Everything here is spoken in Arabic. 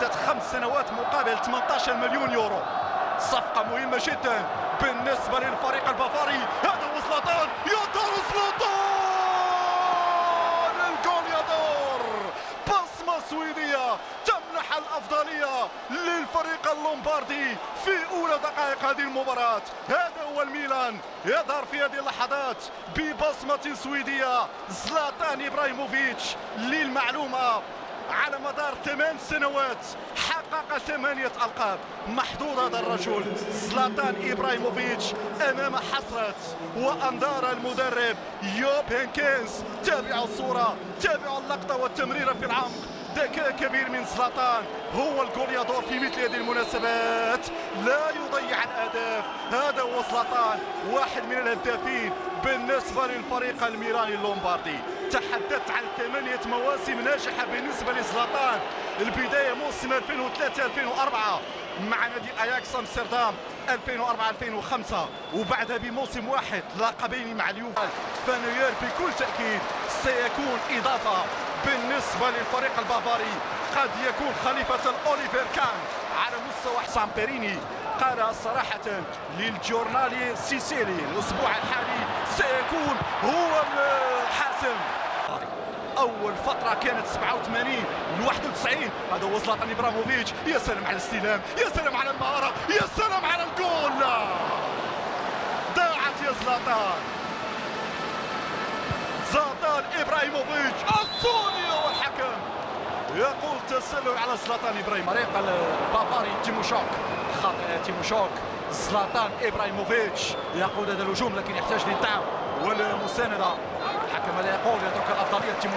لمدة 5 سنوات مقابل 18 مليون يورو. صفقة مهمة جدا بالنسبة للفريق البافاري. هذا هو زلاتان، يا دار زلاتان، الجول يا دار، بصمة سويدية تمنح الأفضلية للفريق اللومباردي في أولى دقائق هذه المباراة. هذا هو الميلان يظهر في هذه اللحظات ببصمة سويدية. زلاتان إبراهيموفيتش للمعلومة على مدار 8 سنوات حقق 8 ألقاب. محظوظ هذا الرجل زلاتان إبراهيموفيتش أمام حسرة وأنظار المدرب يوب هينكينز. تابعوا الصورة، تابعوا اللقطة والتمريرة في العمق. ذكاء كبير من زلاتان، هو الجوليادور في مثل هذه المناسبات، لا يضيع الأهداف. هذا هو زلاتان، واحد من الهدافين بالنسبة للفريق الميلاني اللومباردي. تحدثت عن 8 مواسم ناجحة بالنسبة لزلاتان. البداية موسم 2003-2004 مع نادي اياكس امستردام، 2004-2005، وبعدها بموسم واحد لقبين مع اليوفي. فانوير بكل تأكيد سيكون إضافة بالنسبة للفريق البافاري، قد يكون خليفة الأوليفير كان على مستوى حسام بيريني. قال صراحة للجورنالي سيسيلي الأسبوع الحالي سيكون هو الحاسم. أول فترة كانت 87 من 91. هذا هو زلاتان إبراهيموفيتش. يا سلام على الاستلام، يا سلام على المهارة، يا سلام على الجول. ضاعت يا زلاتان. زلاتان إبراهيموفيتش الثانية والحكم يقول تسلل على زلاتان إبراهيموفيتش. فريق البافاري تيموشوك، خطأ تيموشوك. زلاتان إبراهيموفيتش يقود هذا الهجوم لكن يحتاج للدعم والمساندة. الحكم لا يقول يترك الأفضلية